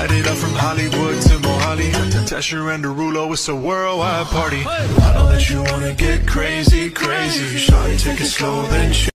Light it up from Hollywood to Mohali, Tesher and Derulo, it's a worldwide party. I know that you wanna get crazy, crazy. Shawty, take it slow, then